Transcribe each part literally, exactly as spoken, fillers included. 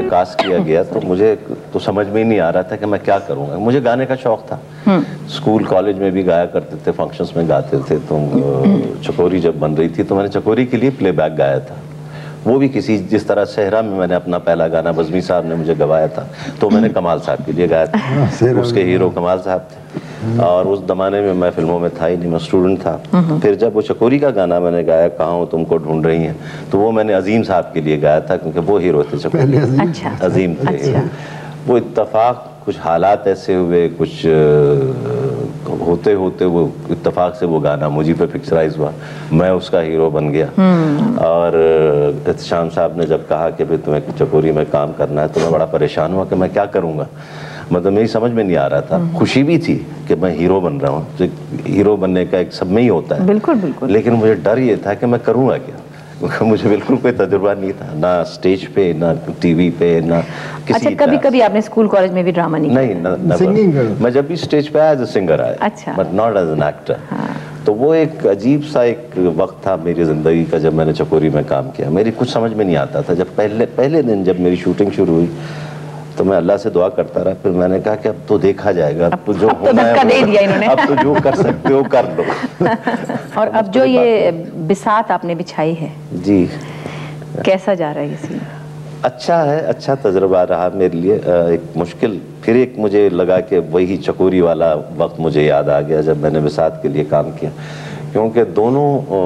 Cost کیا گیا تو مجھے تو سمجھ میں ہی نہیں آ رہا تھا کہ میں کیا کروں گا. مجھے گانے کا شوق تھا, اسکول کالج میں بھی گایا کرتے تھے, فنکشنز میں گاتے تھے. تو چکوری جب بن رہی تھی تو میں نے چکوری کے لیے پلے بیک گایا تھا, وہ بھی کسی جس طرح صحرا میں میں نے اپنا پہلا گانا بزمی صاحب نے مجھے گوایا تھا تو میں نے کمال صاحب کے لیے گایا تھا. اس کے ہیرو کمال صاحب تھے, اور اس زمانے میں میں فلموں میں تھا ہی نہیں, میں اسٹوڈنٹ تھا. پھر جب وہ چکوری کا گانا میں نے گایا, کہاں ہوں تم کو ڈھونڈ رہی ہیں, تو وہ میں نے عظیم صاحب کے لیے گایا تھا کیونکہ وہ ہیرو تھے چکوری, عظیم تھے. وہ اتفاق کچھ حالات ایسے ہوئے, کچھ ہوتے ہوتے وہ اتفاق سے وہ گانا مجھے پہ پکچرائز ہوا, میں اس کا ہیرو بن گیا. اور احتشام صاحب نے جب کہا کہ تمہیں چکوری میں کام کرنا ہے تو میں بڑا پریشان ہوا کہ میں کیا کروں گا. مطلب میری سمجھ میں نہیں آ رہا تھا. خوشی بھی تھی کہ میں ہیرو بن رہا ہوں, ہیرو بننے کا ایک سب میں ہی ہوتا ہے, بالکل بالکل, لیکن مجھے ڈر یہ تھا کہ میں کروں گا کیا, کیونکہ مجھے بالکل کوئی تجربہ نہیں تھا, نہ اسٹیج پہ, نہ ٹی وی پہ, نہ کسی. اچھا, کبھی کبھی آپ نے اسکول کالج میں بھی ڈرامہ نہیں کیا؟ نہیں, میں جب بھی اسٹیج پہ آیا ایز اے سنگر آیا, but not as an actor. تو وہ ایک عجیب سا ایک وقت تھا میری زندگی کا جب میں نے چکوری میں کام کیا. میری کچھ سمجھ میں نہیں آتا تھا. جب پہلے پہلے دن جب میری شوٹنگ شروع ہوئی تو میں اللہ سے دعا کرتا رہا. پھر میں نے کہا کہ اب تو دیکھا جائے گا, اب تو جو ہونا ہے اب تو جو کر سکتے ہو کر لو. اور اب جو یہ بساط آپ نے بچھائی ہے, جی, کیسا جا رہا ہے یہ سین؟ اچھا ہے, اچھا تجربہ رہا میرے لیے. ایک مشکل, پھر ایک مجھے لگا کہ وہی چکوری والا وقت مجھے یاد آ گیا جب میں نے بساط کے لیے کام کیا, کیونکہ دونوں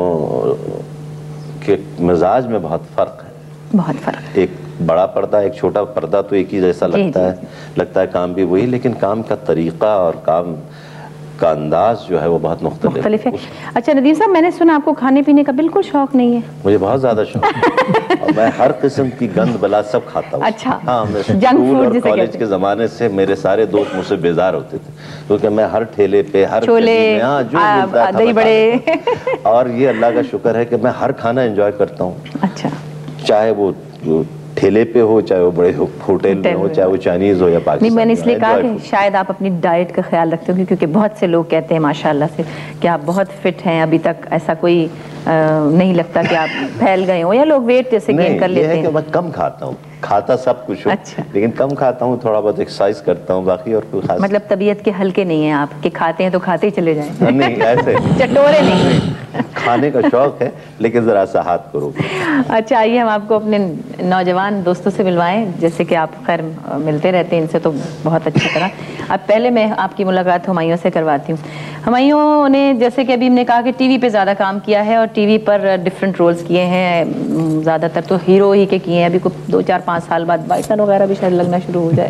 کے مزاج میں بہت فرق ہے. بہت فرق. ایک بڑا پردہ, ایک چھوٹا پردہ تو ایک ہی جیسا لگتا ہے, لگتا ہے کام بھی وہی, لیکن کام کا طریقہ اور کام کا انداز جو ہے وہ بہت مختلف ہے. اچھا ندیم صاحب, میں نے سنا آپ کو کھانے پینے کا بالکل شوق نہیں ہے؟ مجھے بہت زیادہ شوق ہے, اور میں ہر قسم کی گند بلا سب کھاتا ہوں. اچھا, ہاں, میں اسکول اور کالج کے زمانے سے میرے سارے دوست مجھ سے بیزار ہوتے تھے کیونکہ میں ہر ٹھیلے پہ, ہر چھولے, جو ملتا تھا دہی بڑے, اور یہ اللہ کا شکر ہے کہ میں ہر کھانا انجوائے کرتا ہوں. اچھا, چاہے وہ ٹھیلے پہ ہو, چاہے وہ بڑے ہوٹل میں ہو, چاہے وہ چائنیز ہو یا پاکستانی. نہیں, میں نے اس لیے کہا کہ شاید آپ اپنی ڈائٹ کا خیال رکھتے ہو, کیونکہ بہت سے لوگ کہتے ہیں ماشاءاللہ سے کہ آپ بہت فٹ ہیں, ابھی تک ایسا کوئی نہیں لگتا کہ آپ پھیل گئے ہوں, یا لوگ ویٹ جیسے گین کر لیتے ہیں. یہ ہے کہ میں کم کھاتا ہوں, کھاتا سب کچھ ہوں, لیکن کم کھاتا ہوں, تھوڑا بہت ایکسرسائز کرتا ہوں, باقی اور کوئی خاص. مطلب طبیعت کے ہلکے نہیں ہیں آپ, کہ کھاتے ہیں تو کھاتے ہی چلے جائیں؟ نہیں, ایسے چٹورے نہیں, کھانے کا شوق ہے لیکن ذرا سا ہاتھ کرو. اچھا, آئیے ہم آپ کو اپنے نوجوان دوستوں سے ملوائیں, جیسے کہ آپ خیر ملتے رہتے ہیں ان سے تو بہت اچھی طرح. اب پہلے میں آپ کی ملاقات ہمایوں سے کرواتی ہوں. ہمایوں نے جیسے کہ ابھی ہم نے کہا کہ ٹی وی پہ زیادہ کام کیا ہے, اور ٹی وی پر ڈفرینٹ رولز کیے ہیں, زیادہ تر تو ہیرو ہی کے کیے ہیں. ابھی کو دو چار پانچ سال بعد بائٹن وغیرہ بھی شاید لگنا شروع ہو جائے.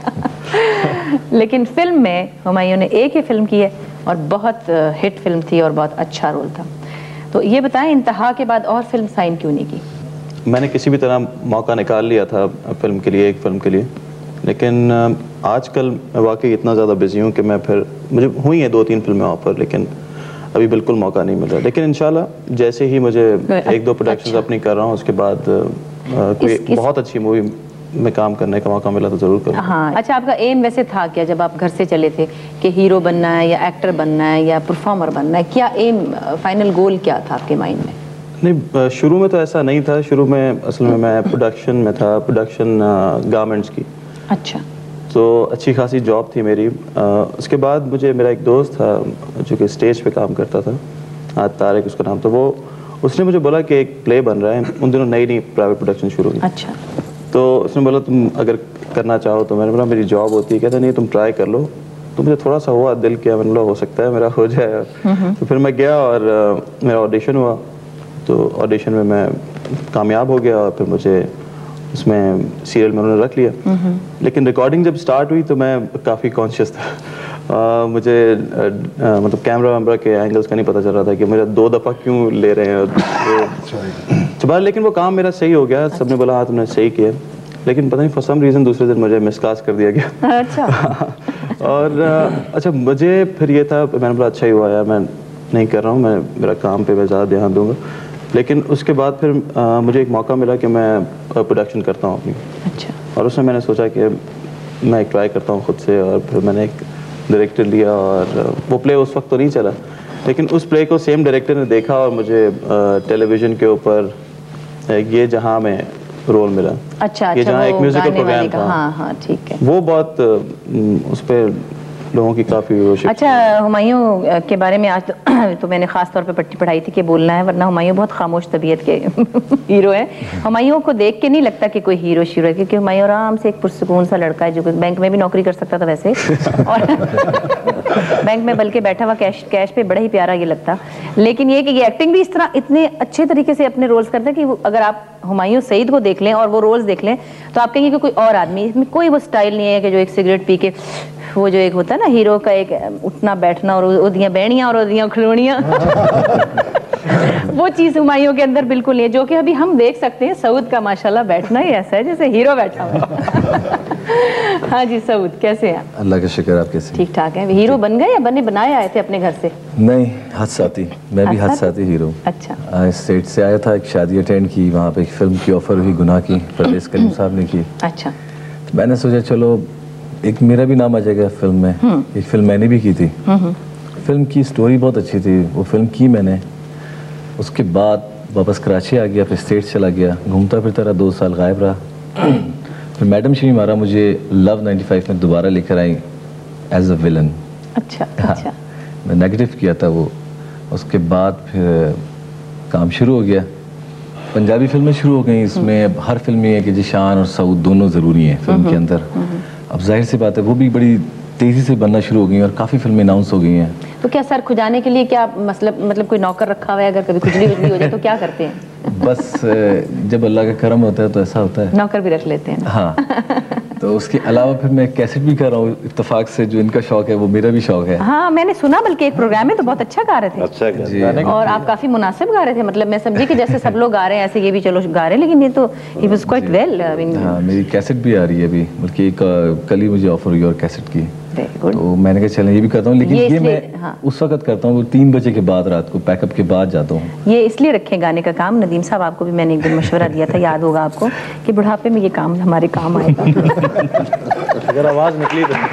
لیکن فلم میں ہمایوں نے ایک ہی فلم کی ہے, اور بہت ہٹ فلم تھی اور بہت اچھا رول تھا. تو یہ بتائیں, انتہا کے بعد اور فلم سائن کیوں نہیں کی؟ میں نے کسی بھی طرح موقع نکال لیا تھا فلم کے لیے, ایک فلم کے لیے, لیکن آج کل میں واقعی اتنا زیادہ بزی ہوں کہ میں پھر مجھے ہوئی ہیں دو تین فلمیں آفر, لیکن ابھی بالکل موقع نہیں مل رہا. لیکن انشاءاللہ جیسے ہی مجھے ایک دو پروڈکشنز اپنی کر رہا ہوں, اس کے بعد کوئی بہت اچھی مووی میں کام کرنے کا موقع ملا تو ضرور کروں. ہاں, اچھا, آپ کا ایم ویسے تھا کیا جب آپ گھر سے چلے تھے, کہ ہیرو بننا ہے یا ایکٹر بننا ہے یا پرفارمر بننا ہے؟ کیا ایم, فائنل گول کیا تھا آپ کے مائنڈ میں؟ نہیں, شروع میں تو ایسا نہیں تھا. شروع میں اصل میں میں پروڈکشن میں تھا, پروڈکشن گارمنٹس کی. اچھا, تو اچھی خاصی جاب تھی میری. اس کے بعد مجھے میرا ایک دوست تھا جو کہ اسٹیج پہ کام کرتا تھا, طارق اس کا نام تھا, وہ اس نے مجھے بولا کہ ایک پلے بن رہا ہے. ان دنوں نئی نئی پرائیویٹ پروڈکشن شروع ہوئی. اچھا, تو اس نے بولا تم اگر کرنا چاہو تو. میں نے بولا میری جاب ہوتی ہے. کہتا نہیں, تم ٹرائی کر لو. تو مجھے تھوڑا سا ہوا دل کیا, میں نے بولا ہو سکتا ہے میرا ہو جائے. تو پھر میں گیا اور میرا آڈیشن ہوا. تو آڈیشن میں میں کامیاب ہو گیا, اور پھر مجھے اس میں سیریل میں انہوں نے رکھ لیا. لیکن ریکارڈنگ جب سٹارٹ ہوئی تو میں کافی کانشیس تھا. مجھے مطلب کیمرہ ویمرہ کے اینگلس کا نہیں پتہ چل رہا تھا کہ مجھے دو دفعہ کیوں لے رہے ہیں. لیکن وہ کام میرا صحیح ہو گیا. سب نے بولا ہاں تم نے صحیح کیا, لیکن پتہ نہیں فار سم ریزن دوسرے دن مجھے مس کاسٹ کر دیا گیا. اور اچھا, مجھے پھر یہ تھا, میں نے بولا اچھا ہی ہوا یار, میں نہیں کر رہا ہوں, میں میرا کام پہ میں زیادہ دھیان دوں گا. لیکن اس کے بعد پھر مجھے ایک موقع ملا کہ میں پروڈکشن کرتا ہوں اپنی. اچھا, اور اس میں میں نے سوچا کہ میں ایک ٹرائی کرتا ہوں خود سے. اور پھر میں نے ایک ڈائریکٹر لیا, اور وہ پلے اس وقت تو نہیں چلا, لیکن اس پلے کو سیم ڈائریکٹر نے دیکھا, اور مجھے ٹیلی ویژن کے اوپر یہ جہاں میں رول ملا. اچھا یہ جہاں ایک میوزیکل پروگرام تھا. ہاں ہاں ٹھیک ہے. وہ بہت اس پہ لوگوں کی کافی ویورشپ. اچھا ہمایوں کے بارے میں آج تو میں نے خاص طور پہ پڑھی پڑھائی تھی کہ بولنا ہے, ورنہ ہمایوں بہت خاموش طبیعت کے ہیرو ہیں. ہمایوں کو دیکھ کے نہیں لگتا کہ کوئی ہیرو شیرو ہے, کیونکہ ہمایوں آرام سے ایک پرسکون سا لڑکا ہے جو بینک میں بھی نوکری کر سکتا تھا ویسے, اور بینک میں بلکہ بیٹھا ہوا کیش کیش پہ بڑا ہی پیارا یہ لگتا. لیکن یہ کہ یہ ایکٹنگ بھی اس طرح اتنے اچھے طریقے سے اپنے رولز کرتا ہے کہ اگر آپ ہمایوں سعید کو دیکھ لیں اور وہ رولز دیکھ لیں تو آپ کہیں گے کہ کوئی اور آدمی, اس میں کوئی وہ سٹائل نہیں ہے کہ جو ایک سگریٹ پی کے وہ جو ایک ہوتا ہے نا ہیرو کا ایک اٹھنا بیٹھنا اور اودیاں بہنیاں اور اودیاں کھلوڑیاں, وہ چیز ہمایوں کے اندر بالکل نہیں ہے, جو کہ ابھی ہم دیکھ سکتے ہیں. سعود کا ماشاءاللہ بیٹھنا ہی ایسا ہے جیسے ہیرو بیٹھا ہوا ہے. ہاں جی سعود کیسے ہیں؟ اللہ کا شکر. آپ کیسے؟ ٹھیک ٹھاک ہیں. ہیرو بن گئے یا بنے بنائے آئے تھے اپنے گھر سے؟ نہیں, حادثاتی. میں بھی حادثاتی ہیرو. اچھا. اسٹیٹ سے آیا تھا, ایک شادی اٹینڈ کی, وہاں پہ ایک فلم کی آفر ہوئی, گناہ کی, پرویز کریم صاحب نے کی. اچھا. میں نے سوچا چلو ایک میرا بھی نام آ جائے گا فلم میں. ایک فلم میں نے بھی کی تھی, فلم کی سٹوری بہت اچھی تھی, وہ فلم کی میں نے. اس کے بعد واپس کراچی آ گیا, پھر اسٹیٹ چلا گیا, گھومتا پھرتا رہا, دو سال غائب رہا. پھر میڈم شمی مارا مجھے لو نائنٹی فائیو میں دوبارہ لے کر آئی ایز اے ولن. اچھا اچھا. میں نیگیٹو کیا تھا وہ. اس کے بعد پھر کام شروع ہو گیا, پنجابی فلمیں شروع ہو گئیں. اس میں ہر فلم یہ ہے کہ جی شان اور سعود دونوں ضروری ہیں فلم کے اندر. اب ظاہر سی بات ہے وہ بھی بڑی تیزی سے بننا شروع ہو گئی ہیں اور کافی فلمیں اناؤنس ہو گئی ہیں. تو کیا سر کھجانے کے لیے کیا مطلب مطلب کوئی نوکر رکھا ہوا ہے, اگر کبھی کھجلی وجلی ہو جائے تو کیا کرتے ہیں؟ بس جب اللہ کا کرم ہوتا ہے تو ایسا ہوتا ہے, نوکر بھی رکھ لیتے ہیں. ہاں. تو اس کے علاوہ پھر میں کیسٹ بھی کر رہا ہوں اتفاق سے, جو ان کا شوق ہے وہ میرا بھی شوق ہے. ہاں میں نے سنا, بلکہ ایک پروگرام میں تو بہت اچھا گا رہے تھے. اچھا. اور آپ کافی مناسب گا رہے تھے, مطلب میں سمجھی کہ جیسے سب لوگ گا رہے ہیں ایسے یہ بھی چلو گا رہے ہیں, لیکن یہ تو ہی واز کوائٹ ویل. ہاں میری کیسٹ بھی آ رہی ہے ابھی, بلکہ ایک کل ہی مجھے آفر ہوئی اور کیسٹ کی, تو میں نے کہا چلیں یہ بھی کرتا ہوں. لیکن یہ میں اس وقت کرتا ہوں, وہ تین بجے کے بعد رات کو پیک اپ کے بعد جاتا ہوں. یہ اس لیے رکھیں گانے کا کام. ندیم صاحب آپ کو بھی میں نے ایک دن مشورہ دیا تھا, یاد ہوگا آپ کو, کہ بڑھاپے میں یہ کام ہمارے کام آئے گا. اگر آواز نکلی تو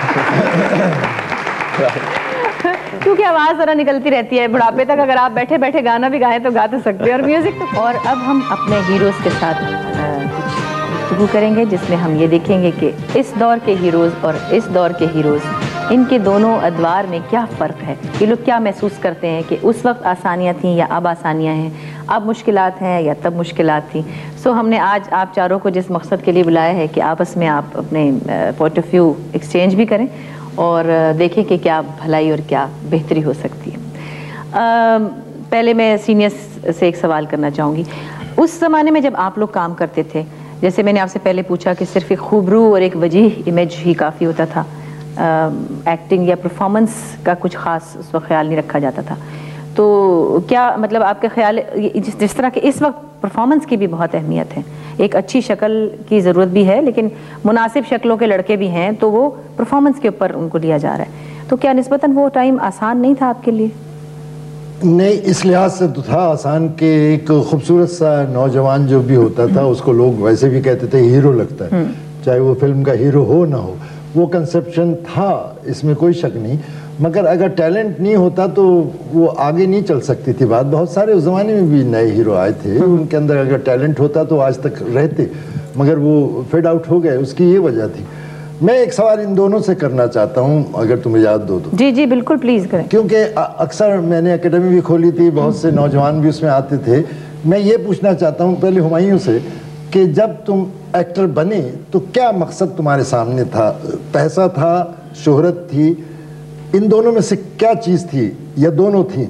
کیونکہ آواز ذرا نکلتی رہتی ہے بڑھاپے تک, اگر آپ بیٹھے بیٹھے گانا بھی گائیں تو گا تو سکتے ہیں, اور میوزک تو. اور اب ہم اپنے ہیروز کے ساتھ گفتگو کریں گے, جس میں ہم یہ دیکھیں گے کہ اس دور کے ہیروز اور اس دور کے ہیروز, ان کے دونوں ادوار میں کیا فرق ہے. یہ لوگ کیا محسوس کرتے ہیں کہ اس وقت آسانیاں تھیں یا اب آسانیاں ہیں, اب مشکلات ہیں یا تب مشکلات تھیں. سو ہم نے آج آپ چاروں کو جس مقصد کے لیے بلایا ہے کہ آپس میں آپ اپنے پوائنٹ آف ویو ایکسچینج بھی کریں اور دیکھیں کہ کیا بھلائی اور کیا بہتری ہو سکتی ہے. پہلے میں سینئر سے ایک سوال کرنا چاہوں گی. اس زمانے میں جب آپ لوگ کام کرتے تھے, جیسے میں نے آپ سے پہلے پوچھا کہ صرف ایک خوبرو اور ایک وجیح امیج ہی کافی ہوتا تھا, ایکٹنگ یا پرفارمنس کا کچھ خاص اس وقت خیال نہیں رکھا جاتا تھا, تو کیا مطلب آپ کا خیال جس جس طرح کہ اس وقت پرفارمنس کی بھی بہت اہمیت ہے, ایک اچھی شکل کی ضرورت بھی ہے, لیکن مناسب شکلوں کے لڑکے بھی ہیں, تو وہ پرفارمنس کے اوپر ان کو لیا جا رہا ہے, تو کیا نسبتاً وہ ٹائم آسان نہیں تھا آپ کے لیے؟ نہیں, اس لحاظ سے تو تھا آسان کہ ایک خوبصورت سا نوجوان جو بھی ہوتا تھا اس کو لوگ ویسے بھی کہتے تھے ہیرو لگتا ہے, چاہے وہ فلم کا ہیرو ہو نہ ہو, وہ کنسپشن تھا, اس میں کوئی شک نہیں. مگر اگر ٹیلنٹ نہیں ہوتا تو وہ آگے نہیں چل سکتی تھی بات. بہت سارے اس زمانے میں بھی نئے ہیرو آئے تھے, ان کے اندر اگر ٹیلنٹ ہوتا تو آج تک رہتے, مگر وہ فیڈ آؤٹ ہو گئے. اس کی یہ وجہ تھی. میں ایک سوال ان دونوں سے کرنا چاہتا ہوں, اگر تمہیں یاد دو تو. جی جی بالکل پلیز کریں. کیونکہ اکثر میں نے اکیڈمی بھی کھولی تھی, بہت سے نوجوان بھی اس میں آتے تھے. میں یہ پوچھنا چاہتا ہوں پہلے ہمایوں سے کہ جب تم ایکٹر بنے تو کیا مقصد تمہارے سامنے تھا؟ پیسہ تھا, شہرت تھی, ان دونوں میں سے کیا چیز تھی یا دونوں تھیں؟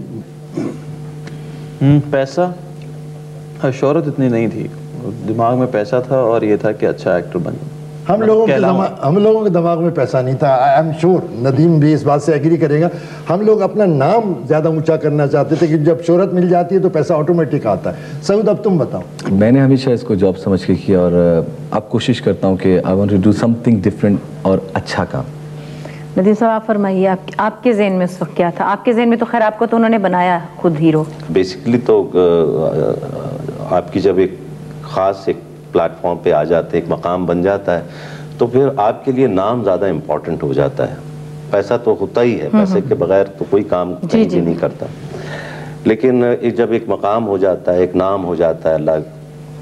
پیسہ, شہرت اتنی نہیں تھی, دماغ میں پیسہ تھا اور یہ تھا کہ اچھا ایکٹر بنے. ہم لوگوں کے ہم لوگوں کے دماغ میں پیسہ نہیں تھا. آئی ایم شور ندیم بھی اس بات سے ایگری کرے گا. ہم لوگ اپنا نام زیادہ اونچا کرنا چاہتے تھے کہ جب شہرت مل جاتی ہے تو پیسہ آٹومیٹک آتا ہے. سعود اب تم بتاؤ. میں نے ہمیشہ اس کو جاب سمجھ کے کیا, اور اب کوشش کرتا ہوں کہ I want to do something different اور اچھا کام. ندیم صاحب آپ فرمائیے, آپ آپ کے ذہن میں اس وقت کیا تھا؟ آپ کے ذہن میں تو خیر آپ کو تو انہوں نے بنایا خود ہیرو. بیسیکلی تو آپ کی جب ایک خاص ایک پلیٹ فارم پہ آ جاتے ہیں, ایک مقام بن جاتا ہے, تو پھر آپ کے لیے نام زیادہ امپورٹنٹ ہو جاتا ہے. پیسہ تو ہوتا ہی ہے, پیسے کے بغیر تو کوئی کام کہیں بھی نہیں کرتا. لیکن جب ایک مقام ہو جاتا ہے, ایک نام ہو جاتا ہے, اللہ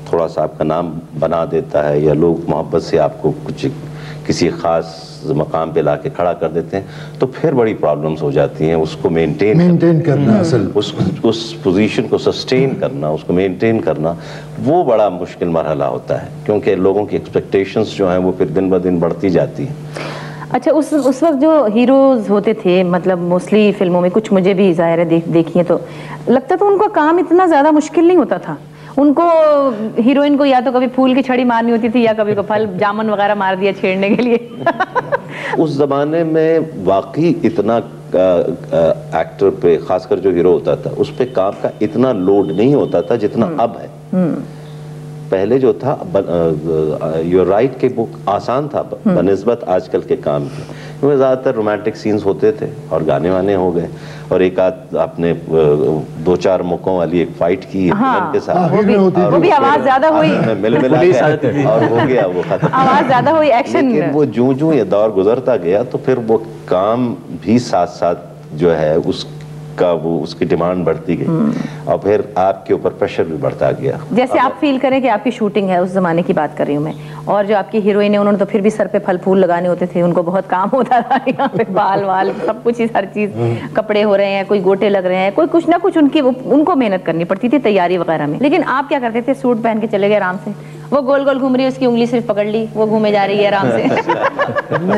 تھوڑا سا آپ کا نام بنا دیتا ہے یا لوگ محبت سے آپ کو کچھ کسی خاص مقام پہ لا کے کھڑا کر دیتے ہیں تو پھر بڑی پرابلمز ہو جاتی ہیں. اس کو مینٹین مینٹین کرنا اصل اس اس پوزیشن کو سسٹین کرنا, اس کو مینٹین کرنا, وہ بڑا مشکل مرحلہ ہوتا ہے کیونکہ لوگوں کی ایکسپیکٹیشنز جو ہیں وہ پھر دن بہ دن بڑھتی جاتی ہیں. اچھا, اس اس وقت جو ہیروز ہوتے تھے, مطلب موسٹلی فلموں میں, کچھ مجھے بھی ظاہر ہے دیکھ دیکھی ہیں تو لگتا تھا ان کا کام اتنا زیادہ مشکل نہیں ہوتا تھا. ان کو ہیروئن کو یا تو کبھی پھول کی چھڑی مارنی ہوتی تھی یا کبھی کو پھل جامن وغیرہ مار دیا چھیڑنے کے لیے. اس زمانے میں واقعی اتنا ایکٹر پہ, خاص کر جو ہیرو ہوتا تھا, اس پہ کام کا اتنا لوڈ نہیں ہوتا تھا جتنا اب ہے. پہلے جو تھا یور رائٹ کہ وہ آسان تھا بنسبت آج کل کے کام کے, کیونکہ زیادہ تر رومانٹک سینز ہوتے تھے اور گانے وانے ہو گئے اور ایک آدھ آپ نے دو چار موقعوں والی ایک فائٹ کی فلم کے ساتھ, وہ بھی آواز زیادہ ہوئی, مل ملا اور ہو گیا وہ ختم, آواز زیادہ ہوئی, ایکشن. لیکن وہ جوں جوں یہ دور گزرتا گیا تو پھر وہ کام بھی ساتھ ساتھ جو ہے اس کا وہ اس کی ڈیمانڈ بڑھتی گئی اور پھر آپ کے اوپر پریشر بھی بڑھتا گیا. جیسے آپ فیل کریں کہ آپ کی شوٹنگ ہے, اس زمانے کی بات کر رہی ہوں میں, اور جو آپ کی ہیروئن ہے انہوں نے تو پھر بھی سر پہ پھل پھول لگانے ہوتے تھے, ان کو بہت کام ہوتا تھا, یہاں پہ بال وال سب کچھ ہی, ہر چیز, کپڑے ہو رہے ہیں, کوئی گوٹے لگ رہے ہیں, کوئی کچھ نہ کچھ ان کی ان کو محنت کرنی پڑتی تھی تیاری وغیرہ میں. لیکن آپ کیا کرتے تھے, سوٹ پہن کے چلے گئے آرام سے, وہ گول گول گھوم رہی ہے, اس کی انگلی صرف پکڑ لی, وہ گھومے جا رہی ہے آرام سے.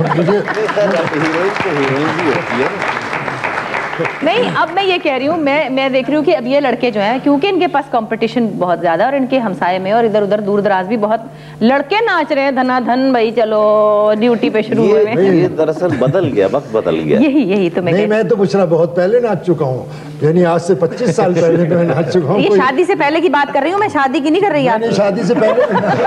نہیں, اب میں یہ کہہ رہی ہوں, میں میں دیکھ رہی ہوں کہ اب یہ لڑکے جو ہیں, کیونکہ ان کے پاس کمپٹیشن بہت زیادہ اور ان کے ہمسائے میں اور ادھر ادھر دور دراز بھی بہت لڑکے ناچ رہے ہیں, دھنا دھن بھائی چلو ڈیوٹی پہ شروع ہوئے. یہ دراصل بدل گیا, وقت بدل گیا. یہی یہی تو میں نہیں, میں تو بشرا بہت پہلے ناچ چکا ہوں, یعنی آج سے پچیس سال پہلے میں ناچ چکا ہوں. یہ شادی سے پہلے کی بات کر رہی ہوں میں, شادی کی نہیں کر رہی. آپ شادی سے پہلے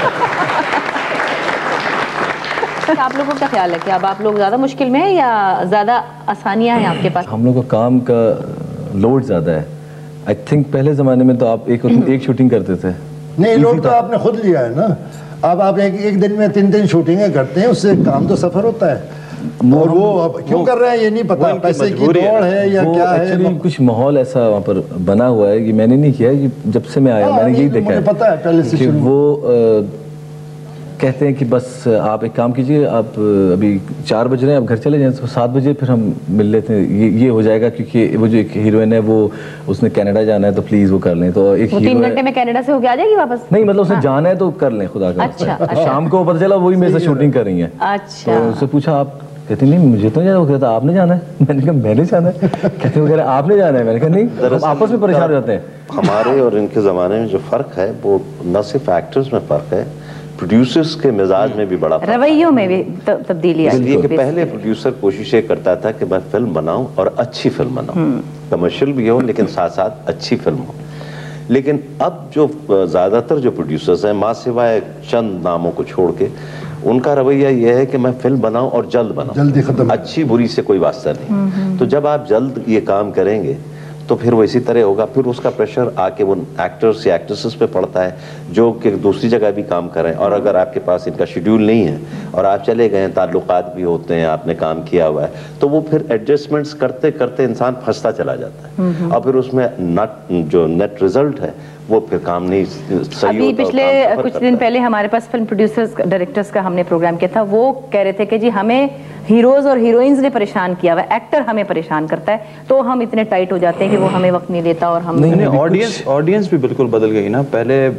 آپ لوگوں کا کیال ہے کہ اب آپ لوگ زیادہ مشکل میں ہیں یا زیادہ آسانیاں ہیں آپ کے پاس؟ ہم لوگ کو کام کا لوڈ زیادہ ہے. آئی تھنک پہلے زمانے میں تو آپ ایک ایک شوٹنگ کرتے تھے. نہیں, لوڈ تو آپ نے خود لیا ہے نا. اب آپ ایک ایک دن میں تین تین شوٹنگیں کرتے ہیں, اس سے کام تو سفر ہوتا ہے. اور وہ کیوں کر رہے ہیں یہ نہیں پتا, پیسے کی دوڑ ہے یا کیا ہے. کچھ ماحول ایسا وہاں پر بنا ہوا ہے, یہ میں نے نہیں کیا, جب سے میں آیا میں نے یہی دیکھا ہے. پتا ہے پہلے سے کہ وہ کہتے ہیں کہ بس آپ ایک کام کیجئے, آپ ابھی چار بج رہے ہیں, آپ گھر چلے جائیں, تو سات بجے پھر ہم مل لیتے ہیں, یہ یہ ہو جائے گا, کیونکہ وہ جو ایک ہیروئن ہے وہ اس نے کینیڈا جانا ہے تو پلیز وہ کر لیں. تو ایک تین گھنٹے میں کینیڈا سے ہو کے آ جائے گی واپس؟ نہیں, مطلب اسے جانا ہے تو کر لیں خدا کا. شام کو پتہ چلا وہی میرے سے شوٹنگ کر رہی ہیں. اچھا, تو اس سے پوچھا آپ, کہتے نہیں مجھے تو نہیں جانا. وہ کہتا آپ نے جانا ہے. میں نے کہا میں نے جانا ہے. کہتے وہ کہہ رہے آپ نے جانا ہے. میں نے کہا نہیں, آپس میں پریشان ہو جاتے ہیں. ہمارے اور ان کے زمانے میں جو فرق ہے وہ نہ صرف ایکٹرز میں فرق ہے, پروڈیوسرز کے مزاج میں بھی بڑا فرق ہے, رویوں میں بھی تبدیلی آئی. اس لیے کہ پہلے پروڈیوسر کوشش یہ کرتا تھا کہ میں فلم بناؤں اور اچھی فلم بناؤں, کمرشل بھی ہو لیکن ساتھ ساتھ اچھی فلم ہو. لیکن اب جو زیادہ تر جو پروڈیوسرز ہیں, ماں سوائے چند ناموں کو چھوڑ کے, ان کا رویہ یہ ہے کہ میں فلم بناؤں اور جلد بناؤں, جلدی ختم, اچھی بری سے کوئی واسطہ نہیں. تو جب آپ جلد یہ کام کریں گے تو پھر وہ اسی طرح ہوگا, پھر اس کا پریشر آ کے وہ ایکٹرز یا ایکٹریسز پہ پڑتا ہے جو کہ دوسری جگہ بھی کام کریں, اور اگر آپ کے پاس ان کا شیڈیول نہیں ہے اور آپ چلے گئے ہیں, تعلقات بھی ہوتے ہیں, آپ نے کام کیا ہوا ہے, تو وہ پھر ایڈجسٹمنٹس کرتے کرتے انسان پھنستا چلا جاتا ہے, اور پھر اس میں نٹ جو نیٹ ریزلٹ ہے وہ پھر کام نہیں صحیح. ابھی پچھلے کچھ دن پہلے ہمارے پاس فلم پروڈیوسرز ڈائریکٹرز کا ہم نے پروگرام کیا تھا, وہ کہہ رہے تھے کہ جی ہمیں ہیروز اور ہیروئنز نے پریشان کیا ہوا ہے, ایکٹر ہمیں پریشان کرتا ہے, تو ہم اتنے ٹائٹ ہو جاتے ہیں کہ وہ ہمیں وقت نہیں دیتا. اور ہم نہیں, آڈینس آڈینس بھی بالکل بدل گئی نا. پہلے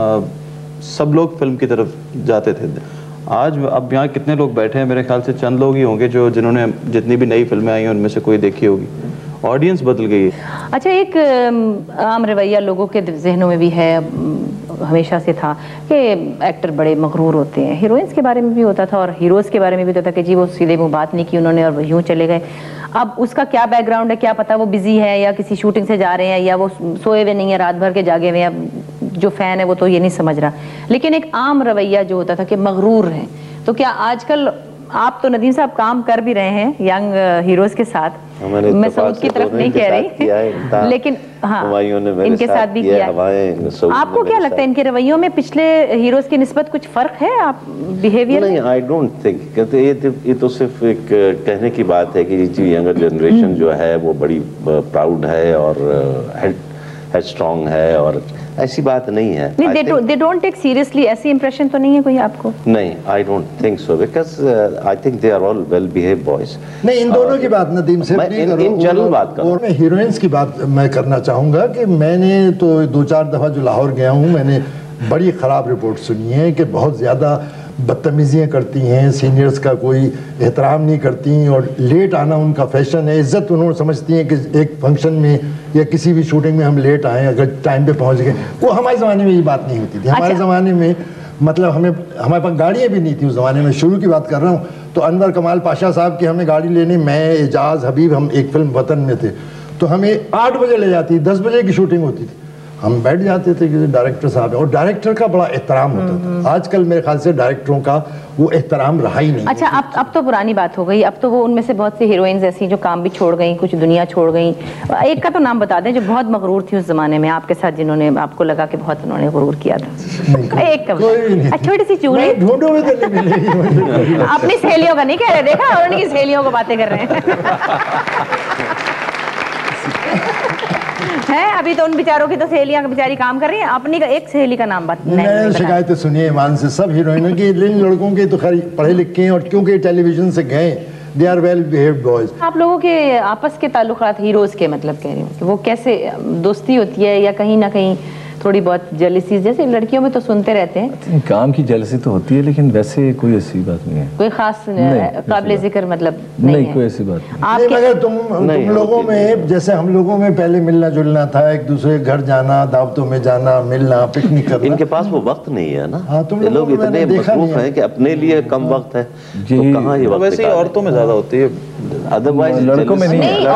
سب لوگ فلم کی طرف جاتے تھے, آج اب یہاں کتنے لوگ بیٹھے ہیں, میرے خیال سے چند لوگ ہی ہوں گے جو جنہوں نے جتنی بھی نئی فلمیں آئی ہیں ان میں سے کوئی دیکھی ہوگی. آڈینس بدل گئی ہے. اچھا, ایک عام رویہ لوگوں کے ذہنوں میں بھی ہے, ہمیشہ سے تھا کہ ایکٹر بڑے مغرور ہوتے ہیں. ہیروئنس کے بارے میں بھی ہوتا تھا اور ہیروز کے بارے میں بھی ہوتا تھا کہ جی وہ سیدھے منہ بات نہیں کی انہوں نے اور وہ یوں چلے گئے. اب اس کا کیا بیک گراؤنڈ ہے, کیا پتا وہ بزی ہے یا کسی شوٹنگ سے جا رہے ہیں یا وہ سوئے ہوئے نہیں ہیں, رات بھر کے جاگے ہوئے ہیں. جو فین ہے وہ تو یہ نہیں سمجھ رہا, لیکن ایک عام رویہ جو ہوتا تھا کہ مغرور ہیں. تو کیا آج کل آپ تو ندیم صاحب کام کر بھی رہے ہیں ینگ ہیروز کے ساتھ, میں سعود کی طرف نہیں کہہ رہی, لیکن ہاں ان کے ساتھ بھی کیا. آپ کو کیا لگتا ہے ان کے رویوں میں پچھلے ہیروز کی نسبت کچھ فرق ہے آپ بیہیویئر؟ نہیں, آئی ڈونٹ تھنک, کہتے یہ تو صرف ایک کہنے کی بات ہے کہ جی ینگر جنریشن جو ہے وہ بڑی پراؤڈ ہے اور ہیڈ اسٹرانگ ہے, اور ایسی بات نہیں ہے. they don't take seriously, ایسی impression تو نہیں ہے کوئی آپ کو؟ نہیں, I don't think so because uh, I think they are all well behaved boys. نہیں, ان دونوں کی بات ندیم سے نہیں کرو, ان جنرل بات کرو. اور میں ہیروئنس کی بات میں کرنا چاہوں گا کہ میں نے تو دو چار دفعہ جو لاہور گیا ہوں, میں نے بڑی خراب رپورٹ سنی ہے کہ بہت زیادہ بدتمیزیاں کرتی ہیں, سینئرز کا کوئی احترام نہیں کرتی, اور لیٹ آنا ان کا فیشن ہے. عزت انہوں نے سمجھتی ہیں کہ ایک فنکشن میں یا کسی بھی شوٹنگ میں ہم لیٹ آئیں, اگر ٹائم پہ پہنچ گئے. وہ ہمارے زمانے میں یہ بات نہیں ہوتی تھی. ہمارے زمانے میں مطلب ہمیں ہمارے پاس گاڑیاں بھی نہیں تھیں اس زمانے میں, شروع کی بات کر رہا ہوں. تو انور کمال پاشا صاحب کی ہمیں گاڑی لینی, میں اعجاز حبیب, ہم ایک فلم وطن میں تھے, تو ہمیں آٹھ بجے لے جاتی, دس بجے کی شوٹنگ ہوتی تھی, ہم بیٹھ جاتے تھے کہ ڈائریکٹر صاحب ہیں, اور ڈائریکٹر کا بڑا احترام ہوتا تھا. آج کل میرے خیال سے ڈائریکٹروں کا وہ احترام رہا ہی نہیں. اچھا, اب اب تو پرانی بات ہو گئی, اب تو وہ ان میں سے بہت سی ہیروئنز ایسی جو کام بھی چھوڑ گئیں, کچھ دنیا چھوڑ گئیں. ایک کا تو نام بتا دیں جو بہت مغرور تھی اس زمانے میں آپ کے ساتھ, جنہوں نے آپ کو لگا کہ بہت انہوں نے غرور کیا تھا. ایک کا چھوٹی سی چوڑی, اپنی سہیلیوں کا نہیں کہہ رہے, دیکھا اور ان کی سہیلیوں کو باتیں کر رہے ہیں. ابھی تو ان بیچاروں کی تو سہیلیاں بیچاری کام کر رہی ہیں, اپنی کا ایک سہیلی کا نام بات. میں نے شکایتیں سنی ہے ایمان سے, سب ہیروئنوں کی, ان لڑکوں کے تو خیر پڑھے لکھے ہیں, اور کیونکہ ٹیلی ویژن سے گئے, they are well behaved boys. آپ لوگوں کے آپس کے تعلقات ہیروز کے مطلب کہہ رہی ہوں کہ وہ کیسے دوستی ہوتی ہے, یا کہیں نہ کہیں تھوڑی بہت جیلسی, جیسے لڑکیوں میں تو سنتے رہتے ہیں کام کی جیلسی تو ہوتی ہے, لیکن ویسے کوئی ایسی بات نہیں ہے, کوئی خاص قابل ذکر مطلب نہیں, کوئی ایسی بات نہیں. مگر تم تم لوگوں میں جیسے ہم لوگوں میں پہلے ملنا جلنا تھا, ایک دوسرے کے گھر جانا, دعوتوں میں جانا, ملنا, پکنک کرنا. ان کے پاس وہ وقت نہیں ہے نا, ہاں, تم لوگ اتنے مصروف ہیں کہ اپنے لیے کم وقت ہے, تو کہاں یہ وقت. ویسے عورتوں میں زیادہ ہوتی ہے, ادروائز لڑکوں میں نہیں.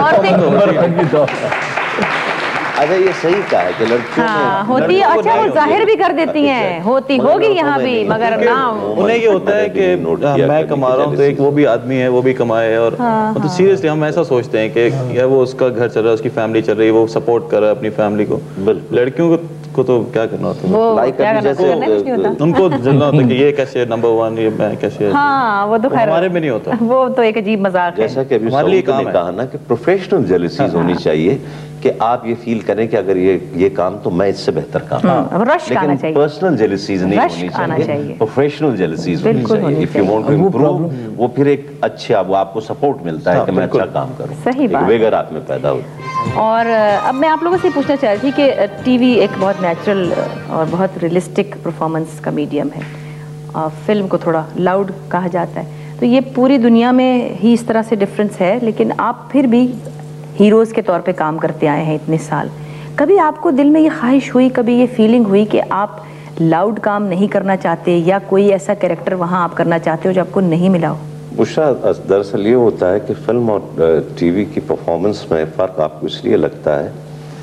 اچھا, یہ صحیح کہا ہے کہ لڑکیوں میں ہوتی ہے. اچھا, وہ ظاہر بھی کر دیتی ہیں, ہوتی ہوگی یہاں بھی, مگر نہ انہیں یہ ہوتا ہے کہ میں کما رہا ہوں تو ایک وہ بھی آدمی ہے, وہ بھی کمائے, اور مطلب سیریسلی ہم ایسا سوچتے ہیں کہ یا وہ اس کا گھر چل رہا ہے, اس کی فیملی چل رہی ہے, وہ سپورٹ کر رہا ہے اپنی فیملی کو. لڑکیوں کو تو کیا کرنا ہوتا ہے, ان کو جلنا ہوتا ہے کہ یہ کیسے نمبر ون, یہ میں کیسے. ہاں, وہ تو ہمارے میں نہیں ہوتا, وہ تو ایک عجیب مذاق ہے. جیسا کہ ابھی سعود نے کہا نا کہ پروفیشنل جیلسیز ہونی چاہیے, کہ آپ یہ فیل کریں کہ اگر یہ یہ کام تو میں اس سے بہتر کام کروں, لیکن پرسنل جیلسیز نہیں ہونی چاہیے, پروفیشنل جیلسیز ہونی چاہیے. If you want to improve, وہ پھر ایک اچھا, وہ آپ کو سپورٹ ملتا ہے کہ میں اچھا کام کروں, صحیح بات, ایک ویگر آپ میں پیدا ہوتی ہے. اور اب میں آپ لوگوں سے پوچھنا چاہ رہی تھی کہ ٹی وی ایک بہت نیچرل اور بہت ریئلسٹک پرفارمنس کا میڈیم ہے, فلم کو تھوڑا لاؤڈ کہا جاتا ہے, تو یہ پوری دنیا میں ہی اس طرح سے ڈفرینس ہے, لیکن آپ پھر بھی ہیروز کے طور پہ کام کرتے آئے ہیں اتنے سال. کبھی آپ کو دل میں یہ خواہش ہوئی, کبھی یہ فیلنگ ہوئی کہ آپ لاؤڈ کام نہیں کرنا چاہتے, یا کوئی ایسا کریکٹر وہاں آپ کرنا چاہتے ہو جو آپ کو نہیں ملا ہو؟ بشرا, دراصل یہ ہوتا ہے کہ فلم اور ٹی وی کی پرفارمنس میں فرق آپ کو اس لیے لگتا ہے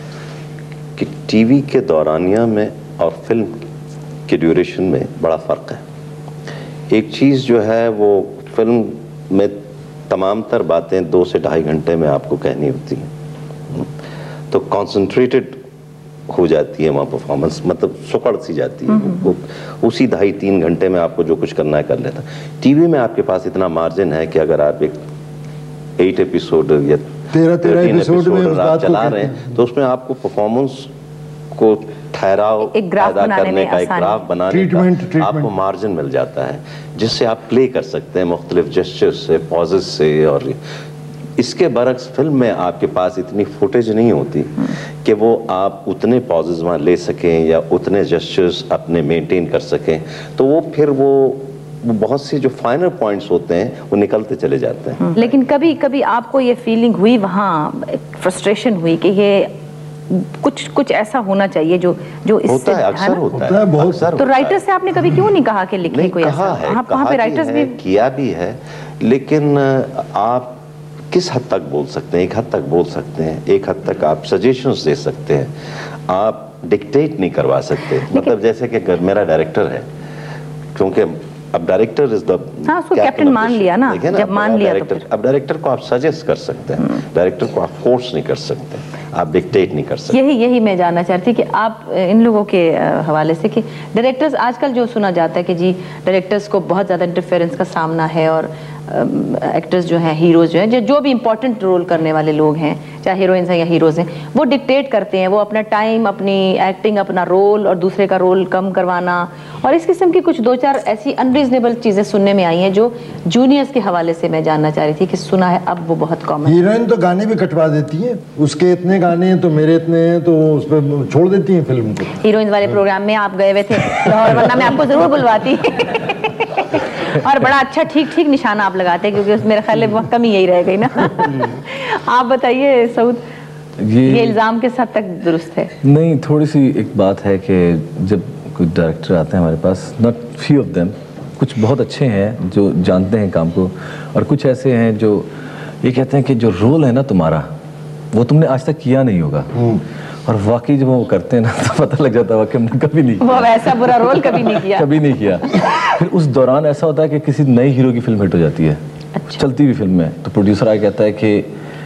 کہ ٹی وی کے دورانیہ میں اور فلم کے ڈیوریشن میں بڑا فرق ہے. ایک چیز جو ہے وہ فلم میں تمام تر باتیں دو سے ڈھائی گھنٹے میں آپ کو کہنی ہوتی ہیں, تو کانسنٹریٹڈ ہو جاتی ہے وہاں پرفارمنس, مطلب سکڑ سی جاتی ہے, اسی ڈھائی تین گھنٹے میں آپ کو جو کچھ کرنا ہے کر لیتا. ٹی وی میں آپ کے پاس اتنا مارجن ہے کہ اگر آپ ایک ایٹ ایپیسوڈ یا تیرہ تیرہ ایپیسوڈ میں آپ چلا رہے ہیں, تو اس میں آپ کو پرفارمنس کو ٹھہراؤ پیدا کرنے کا, ایک گراف بنانے کا آپ کو مارجن مل جاتا ہے, جس سے آپ پلے کر سکتے ہیں مختلف جسچر سے, پوزز سے. اور اس کے برعکس فلم میں آپ کے پاس اتنی فوٹیج نہیں ہوتی کہ وہ آپ اتنے پوزز وہاں لے سکیں یا اتنے جسچرز اپنے مینٹین کر سکیں, تو وہ پھر وہ بہت سی جو فائنل پوائنٹس ہوتے ہیں وہ نکلتے چلے جاتے ہیں. لیکن کبھی کبھی آپ کو یہ فیلنگ ہوئی, وہاں فرسٹریشن ہوئی کہ یہ کچھ کچھ ایسا ہونا چاہیے جو جو اس سے اکثر ہوتا ہے بہت. تو رائٹر سے آپ نے کبھی کیوں نہیں کہا کہ لکھیں کوئی ایسا؟ وہاں پہ رائٹرز بھی کیا بھی ہے, لیکن آپ کس حد تک بول سکتے ہیں؟ ایک حد تک بول سکتے ہیں, ایک حد تک آپ سجیشنز دے سکتے ہیں, آپ ڈکٹیٹ نہیں کروا سکتے. مطلب جیسے کہ میرا ڈائریکٹر ہے, کیونکہ اب ڈائریکٹر از دا کیپٹن مان لیا نا, جب مان لیا تو اب ڈائریکٹر کو آپ سجیسٹ کر سکتے ہیں, ڈائریکٹر کو آپ فورس نہیں کر سکتے, آپ ڈکٹیٹ نہیں کر سکتے. یہی یہی میں جاننا چاہتی کہ آپ ان لوگوں کے حوالے سے کہ ڈائریکٹرز آج کل جو سنا جاتا ہے کہ جی ڈائریکٹرز کو بہت زیادہ انٹرفیئرنس کا سامنا ہے, اور ایکٹرز جو ہیں, ہیروز جو ہیں, جو بھی امپورٹنٹ رول کرنے والے لوگ ہیں, چاہے ہیروئنس ہیں یا ہیروز ہیں, وہ ڈکٹیٹ کرتے ہیں, وہ اپنا ٹائم, اپنی ایکٹنگ, اپنا رول اور دوسرے کا رول کم کروانا, اور اس قسم کی کچھ دو چار ایسی انریزنیبل چیزیں سننے میں آئی ہیں جو جونیئرز کے حوالے سے میں جاننا چاہ رہی تھی کہ سنا ہے اب وہ بہت کامن. ہیروئن تو گانے بھی کٹوا دیتی ہیں, اس کے اتنے گانے ہیں تو میرے اتنے ہیں, تو اس پہ چھوڑ دیتی ہیں فلم کو. ہیروئنز والے پروگرام میں آپ گئے ہوئے تھے لاہور, ورنہ میں آپ کو ضرور بلواتی. اور بڑا اچھا ٹھیک ٹھیک نشانہ آپ لگاتے ہیں, کیونکہ میرے خیال میں کمی یہی رہ گئی نا. آپ بتائیے سعود, یہ الزام کس حد تک درست ہے؟ نہیں, تھوڑی سی ایک بات ہے کہ جب کوئی ڈائریکٹر آتے ہیں ہمارے پاس, ناٹ فیو آف دیم, کچھ بہت اچھے ہیں جو جانتے ہیں کام کو, اور کچھ ایسے ہیں جو یہ کہتے ہیں کہ جو رول ہے نا تمہارا وہ تم نے آج تک کیا نہیں ہوگا, اور واقعی جب وہ کرتے ہیں نا تو پتہ لگ جاتا ہے کہ ہم نے کبھی نہیں کیا, وہ ایسا برا رول کبھی نہیں کیا کبھی نہیں کیا. پھر اس دوران ایسا ہوتا ہے کہ کسی نئی ہیرو کی فلم ہٹ ہو جاتی ہے, چلتی ہوئی فلم میں, تو پروڈیوسر آ کہتا ہے کہ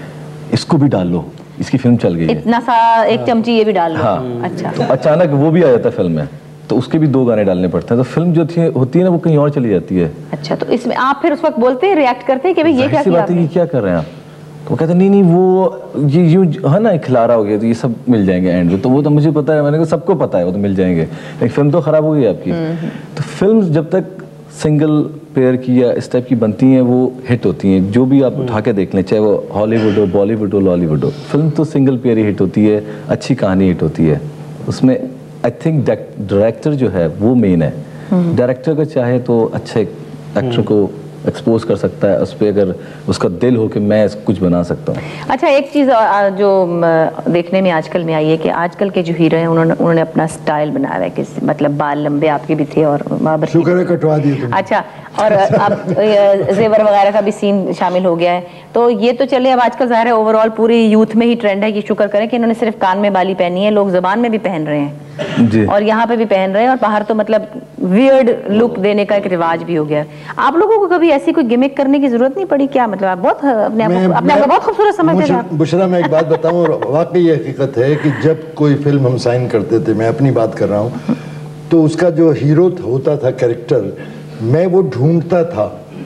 اس کو بھی ڈال لو, اس کی فلم چل گئی ہے, اتنا سا ایک چمچی یہ بھی ڈال لو. اچھا, اچانک وہ بھی آ جاتا ہے فلم میں, تو اس کے بھی دو گانے ڈالنے پڑتے ہیں, تو فلم جو تھی ہوتی ہے نا وہ کہیں اور چلی جاتی ہے. اچھا, تو اس میں آپ پھر اس وقت بولتے ہیں, ریئیکٹ کرتے ہیں کہ بھئی یہ کیا کیا بات ہے, یہ کیا کر رہے ہیں آپ؟ تو وہ کہتے ہیں نہیں نہیں وہ یہ یوں ہے نا کھلارا ہو گیا, تو یہ سب مل جائیں گے اینڈ میں. تو وہ تو مجھے پتا ہے, میں نے کہا سب کو پتا ہے وہ تو مل جائیں گے, ایک فلم تو خراب ہو گئی آپ کی. تو فلم جب تک سنگل پیئر کی یا اس ٹائپ کی بنتی ہیں وہ ہٹ ہوتی ہیں, جو بھی آپ اٹھا کے دیکھ لیں, چاہے وہ ہالی ووڈ ہو, بالی ووڈ ہو, لالی ووڈ ہو, فلم تو سنگل پیئر ہی ہٹ ہوتی ہے, اچھی کہانی ہٹ ہوتی ہے. اس میں آئی تھنک ڈائریکٹر جو ہے وہ مین ہے. ڈائریکٹر کا چاہے تو اچھے ایکٹر کو ایکسپوز کر سکتا ہے, اس پہ اگر اس کا دل ہو کہ میں کچھ بنا سکتا ہوں. اچھا, ایک چیز جو دیکھنے میں آج کل میں آئی ہے کہ آج کل کے جو ہیرو ہیں انہوں نے انہوں نے اپنا سٹائل بنا رہا ہے, کہ مطلب بال لمبے آپ کے بھی تھے اور بابر شکر ہے کٹوا دیے. اچھا, اور اب زیور وغیرہ کا بھی سین شامل ہو گیا ہے, تو یہ تو چلے اب آج کل ظاہر ہے اوور آل پوری یوتھ میں ہی ٹرینڈ ہے. یہ شکر کریں کہ انہوں نے صرف کان میں بالی پہنی ہے, لوگ زبان میں بھی پہن رہے ہیں جی, اور یہاں پہ بھی پہن رہے ہیں, اور باہر تو مطلب ویئرڈ لک دینے کا ایک رواج بھی ہو گیا. آپ لوگوں کو کبھی ایسی کوئی گمک کرنے کی ضرورت نہیں پڑی کیا؟ مطلب آپ بہت اپنے آپ کو اپنے آپ کو بہت خوبصورت سمجھتے ہیں. بشرا میں ایک بات بتاؤں, اور واقعی یہ حقیقت ہے کہ جب کوئی فلم ہم سائن کرتے تھے, میں اپنی بات کر رہا ہوں, تو اس کا جو ہیرو ہوتا تھا کریکٹر, میں وہ ڈھونڈتا تھا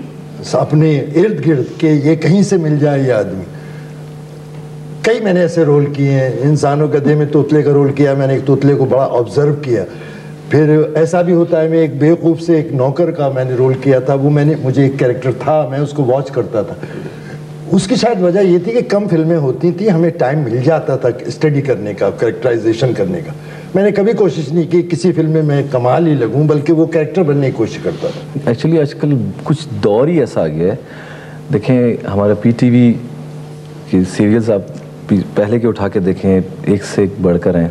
اپنے ارد گرد کہ یہ کہیں سے مل جائے یہ آدمی. کئی میں نے ایسے رول کیے ہیں, انسانوں کا دے میں طوطلے کا رول کیا, میں نے ایک طوطلے کو بڑا آبزرو کیا. پھر ایسا بھی ہوتا ہے, میں ایک بیوقوف سے ایک نوکر کا میں نے رول کیا تھا, وہ میں نے مجھے ایک کریکٹر تھا, میں اس کو واچ کرتا تھا. اس کی شاید وجہ یہ تھی کہ کم فلمیں ہوتی تھیں, ہمیں ٹائم مل جاتا تھا اسٹڈی کرنے کا, کریکٹرائزیشن کرنے کا. میں نے کبھی کوشش نہیں کی کسی فلم میں میں کمال ہی لگوں, بلکہ وہ کریکٹر بننے کی کوشش کرتا تھا. ایکچولی آج کل کچھ دور ہی ایسا آ گیا ہے. دیکھیں ہمارا پی ٹی وی کی سیریلز آپ پہلے کے اٹھا کے دیکھیں, ایک سے ایک بڑھ کر ہیں.